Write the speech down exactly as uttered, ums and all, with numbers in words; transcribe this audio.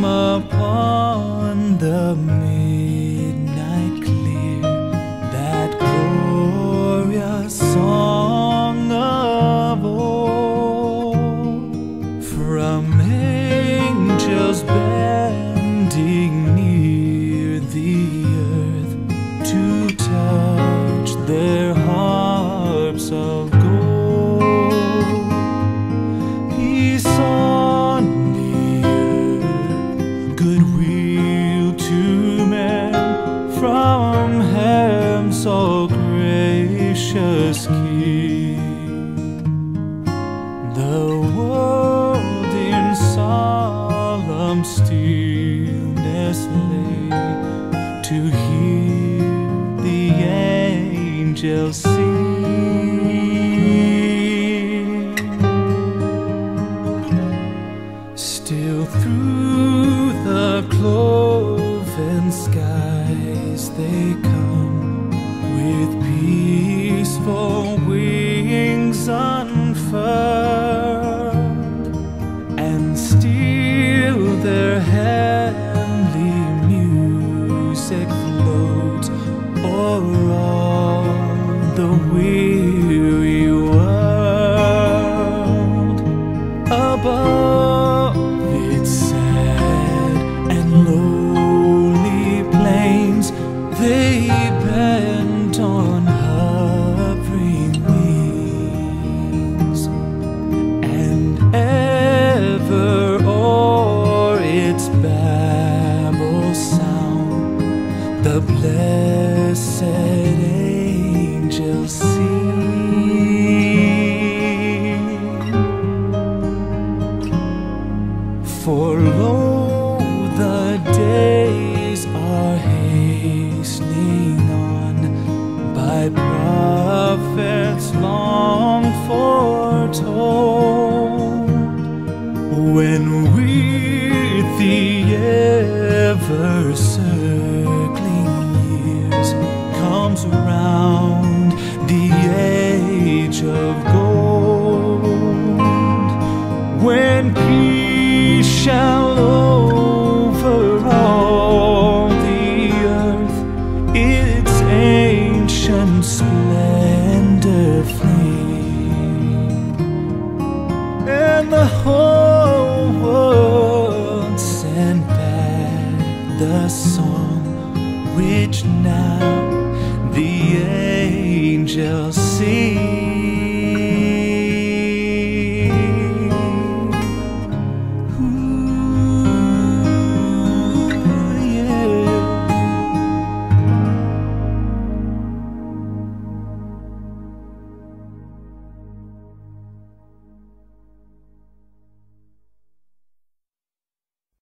upon the midnight clear, that glorious song of old, from angels bending near the earth to touch their harps of gold. Peace on the earth, goodwill to men, from heaven's all gracious King. The world in solemn stillness lay to hear the angels sing. Still through the cloven skies they come, with peaceful wings unfurled, and still their heavenly music floats o'er all the weary world. Above its sad and lonely plains, they bend on hovering wings, and ever o'er its babble sound the blessed angels sing. For lo, the days are hastening on, by prophets long foretold, when with the ever-circling years comes round the age of gold, when peace shall over all the earth its ancient splendor flame, and the whole world send back the song which now the angels sing.